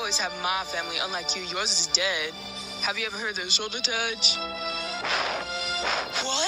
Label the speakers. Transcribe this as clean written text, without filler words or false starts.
Speaker 1: always have my family, unlike you. Yours is dead. Have you ever heard the shoulder touch? What?